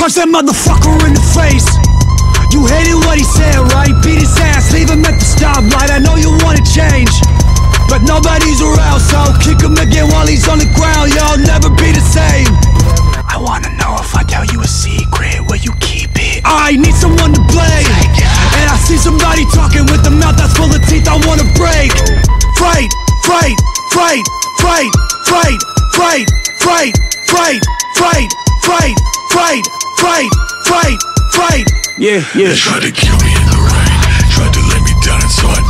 Punch that motherfucker in the face. You hated what he said, right? Beat his ass, leave him at the stoplight. I know you wanna change, but nobody's around, so kick him again while he's on the ground. Y'all never be the same. I wanna know if I tell you a secret, will you keep it? I need someone to blame, and I see somebody talking with a mouth that's full of teeth I wanna break. Fight, fight, fight, fight, fight, fight, fight, fight, fight, fight, fight, fight, fight, fight. Yeah, yeah. They tried to kill me in the rain, tried to lay me down, and so I